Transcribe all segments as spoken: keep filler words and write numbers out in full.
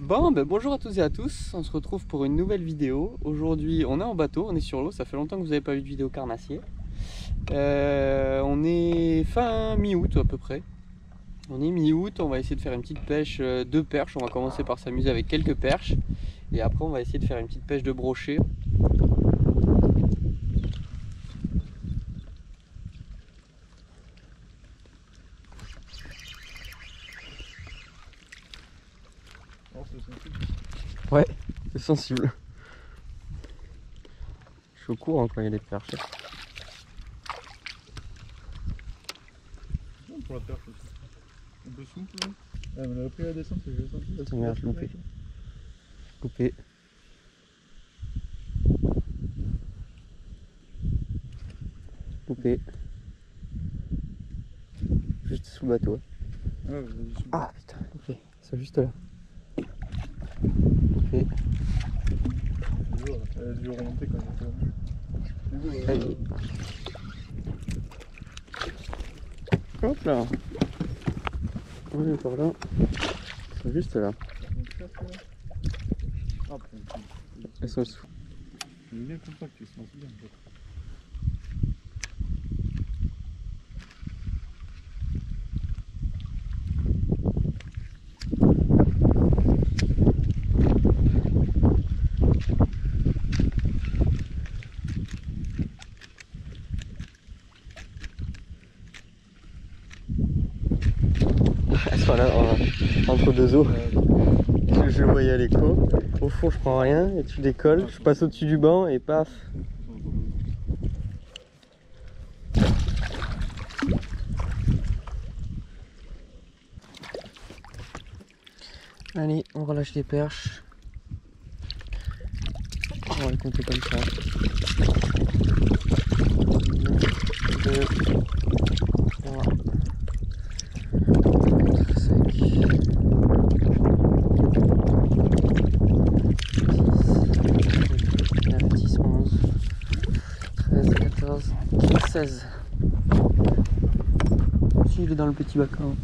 Bon, ben bonjour à tous et à tous, on se retrouve pour une nouvelle vidéo. Aujourd'hui on est en bateau, on est sur l'eau, ça fait longtemps que vous n'avez pas vu de vidéo carnassier. Euh, on est fin mi-août à peu près. On est mi-août, on va essayer de faire une petite pêche de perches. On va commencer par s'amuser avec quelques perches. Et après on va essayer de faire une petite pêche de brochet. Ouais, c'est sensible. Je suis au courant quand il y a des perches. Pour la perche aussi. Un peu souple là. Ah, mais elle a pris la descente, c'est juste un Putain, merde, je loupé. Coupé. Coupé. Juste sous le bateau. Ah, vas-y, sous. Ah putain, coupé. C'est juste là. Coupé. Elle a dû remonter quand même. Allez. Hop là. On est encore là. Ils sont juste là. Ah, putain. Elles sont sous. Il est bien compact, ils sont bien. Elles sont là, en- entre deux eaux. Je, je voyais à l'écho. Au fond, je prends rien et tu décolles. Je passe au-dessus du banc et paf. Allez, on relâche les perches. On va les compter comme ça. deux, trois, cinq, six, neuf, dix, onze, treize, quatorze, quinze, seize. Si, il est dans le petit bac. Hein.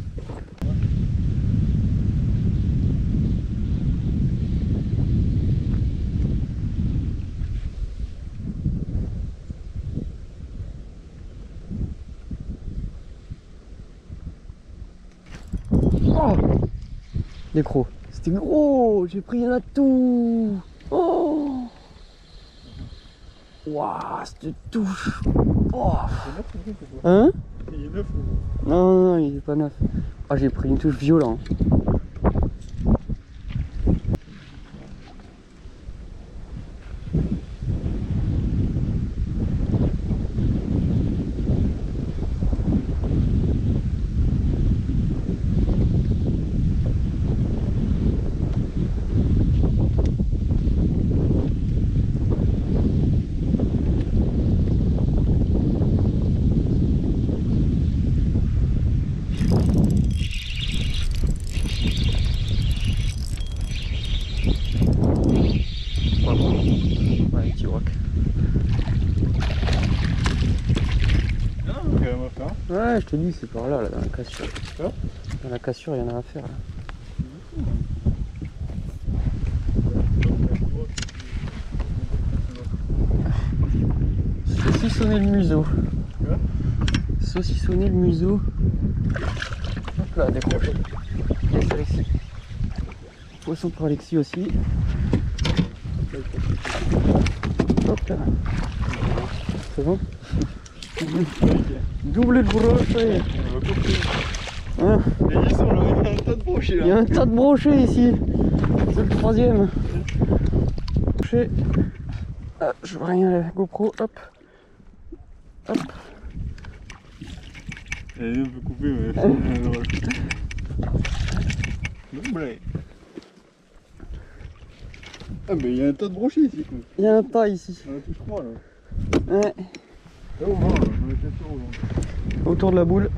Oh, des crocs. C'était gros, j'ai pris un atout. Oh, waouh, cette touche. Oh. Hein? Il est neuf ou... Non, non, non, il est pas neuf. Oh, j'ai pris une touche violente. Ouais, petit rock. Ah, quand même à faire. Ouais, je te dis, c'est par là, là, dans la cassure. Ah. Dans la cassure, il y en a à faire. Là. Saucissonner le museau. Quoi? Saucissonner le museau. Hop là, décroché. Yes, Alexis. Poisson pour Alexis aussi. Hop là. C'est bon? Double de brochet. Hein? Et ils sont là, il y a un tas de brochets là. Il y a un tas de brochets ici. C'est le troisième. Brochet. Ah, je vois rien à la GoPro. Hop. Hop. Elle est un peu coupée, mais c'est drôle. Double. Ah, mais il y a un tas de brochets ici. Quoi. Il y a un tas ici. On a tous trois là. Ouais. Là au moins, là, on est quatre euros. Autour de la boule.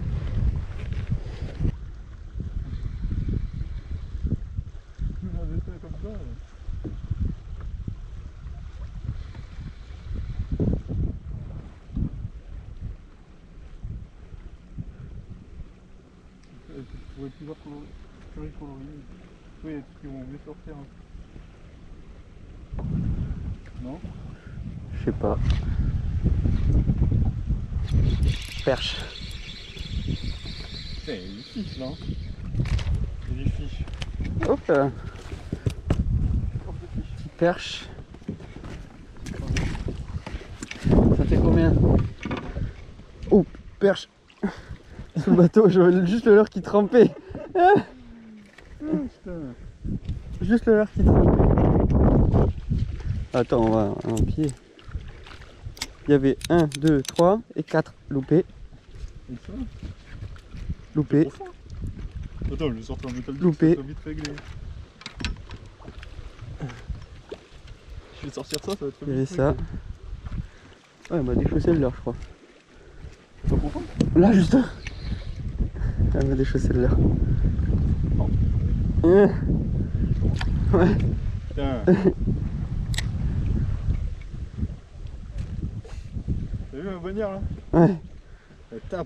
Plus dans des tas comme ça. Là. Tu pourrais plus voir colorier. Oui, il y a des trucs qui vont mieux sortir. Hein. Non? Je sais pas. Perche. Putain, il y a des fiches là. Il y a des fiches. Hop là. Petite perche. Ça fait combien? Oh, perche. Sous le bateau, j'avais juste le leurre qui trempait. Ah, Oh, putain. juste le leurre qui trempait. Attends, on va un pied. Il y avait un, deux, trois et quatre. Loupé. Et ça? Loupé. Attends, je vais sortir un métal Loupé. ça va vite régler. Je vais sortir ça, ça va être Il y avait vite ça. réglé. Ouais, on m'a déchaussé le leurre, je crois. T'es pas content? Là, juste. Elle m'a déchaussé le leurre. Euh. Ouais. Tiens. T'as vu ma bannière là? Ouais. Elle tape.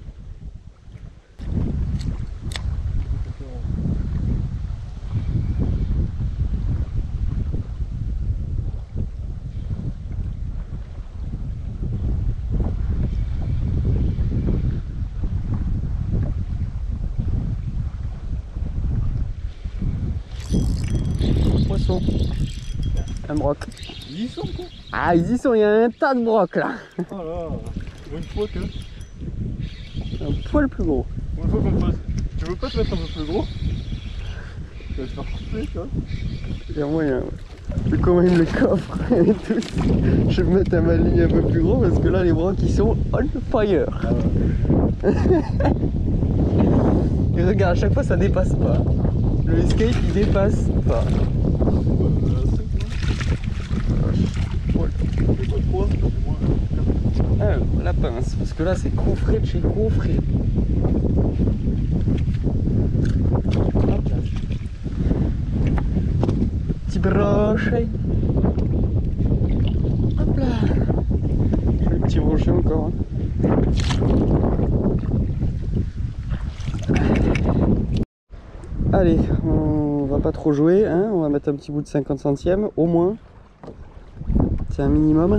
Poisson. Un broc. Ils y sont quoi? Ah, ils y sont, il y a un tas de brocs là. Oh là, pour une fois que. Un poil plus gros. Pour une fois qu'on fasse. Tu veux pas te mettre un peu plus gros? Tu vas te faire couper, tu vois? Il y a moyen, ouais. Mais comment il me le coffre et tout. Je vais me mettre un maligne un peu plus gros parce que là les brocs ils sont on fire. Ah ouais. Et regarde, à chaque fois ça dépasse pas. Le escape il dépasse pas. Ah, la pince, parce que là c'est coffret de chez coffret. Hop là. Petit brochet. Hop là. J'ai le petit brochet encore. Hein. Allez, on va pas trop jouer, hein. On va mettre un petit bout de cinquante centièmes au moins. C'est un minimum.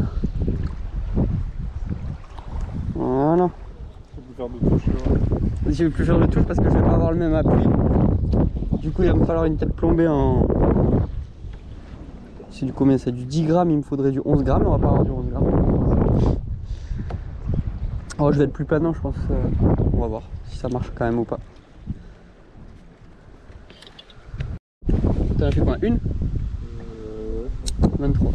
Voilà. On peut faire de touches là. Je vais plus faire de touche parce que je vais pas avoir le même appui. Du coup il va me falloir une tête plombée en... C'est du combien? C'est du dix grammes, il me faudrait du onze grammes, on va pas avoir du onze grammes. Oh, je vais être plus planant je pense. On va voir si ça marche quand même ou pas. T'en as fait quoi? Une? Euh, ouais. vingt-trois.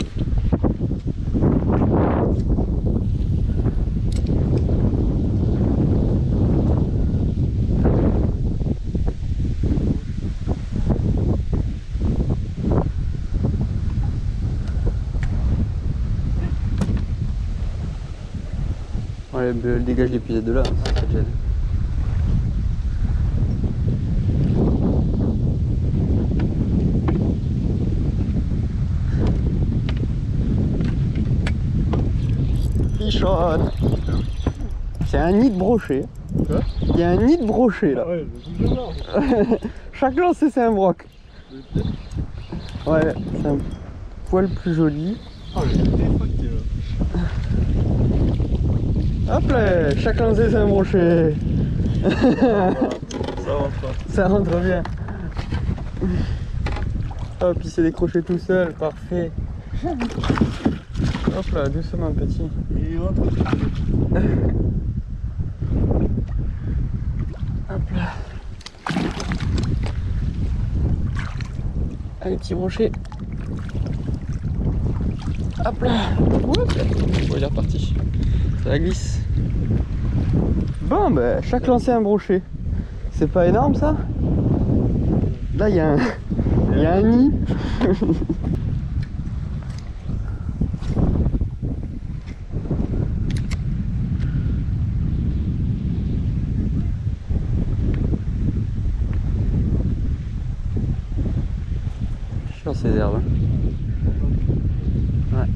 Ouais, elle dégage l'épuisette de là, ça te gêne. Fichonne. C'est un nid de brochet. Quoi? Il y a un nid de brochet là. Ah ouais, je suis là. Chaque lancé c'est un broc. Ouais, c'est un poil plus joli. Ah, j'ai défracté là. Hop là, chaque lancé c'est un brochet. Voilà. Ça rentre pas. Ça rentre bien. Hop, il s'est décroché tout seul, parfait. Hop là, doucement petit. Il rentre. Hop là. Allez, petit brochet. Hop là. Oups. Bon, il est reparti. Ça glisse. Bon, ben, chaque lancer un brochet. C'est pas énorme ça? Là, il y a un, il y a un nid. Je suis dans ces herbes. Hein. Ouais.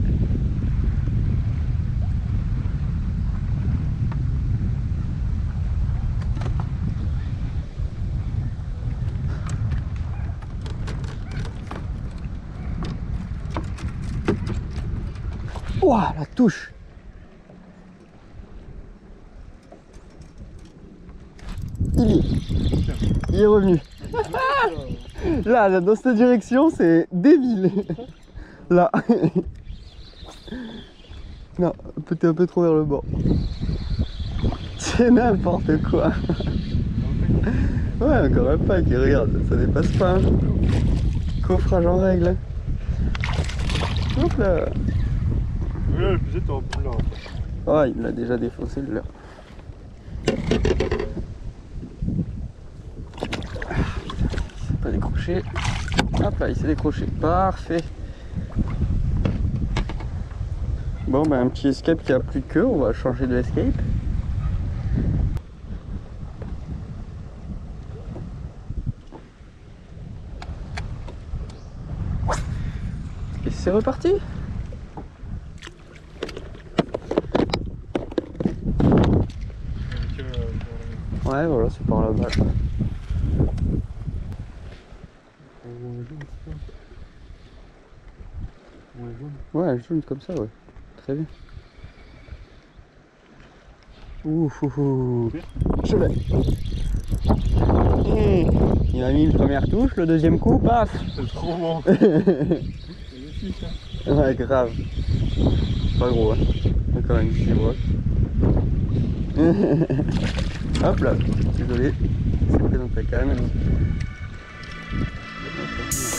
Ouah, la touche. Il y est. Il est revenu. Là, là, dans cette direction, c'est débile. Là. Non, peut-être un peu trop vers le bord. C'est n'importe quoi. Ouais, encore un pack, regarde, ça dépasse pas. Hein. Coffrage en règle. Hop là. Oui, là, je faisais t'en plus là. Oh, il l'a déjà défoncé le leur. Il s'est pas décroché. Hop là, il s'est décroché. Parfait. Bon, bah un petit escape qui a plus de queue, on va changer de escape. Et c'est reparti. Ouais, voilà, c'est par là-bas. Ouais, jaune comme ça, ouais. Très bien. Ouh, ouh, ouh. Je l'ai. Mmh. Il a mis une première touche, le deuxième coup, paf. C'est trop bon. C'est magnifique, hein. Ouais, grave. Pas gros, hein. Encore une petite broche. Hop là, désolé, c'est pris dans ta canne.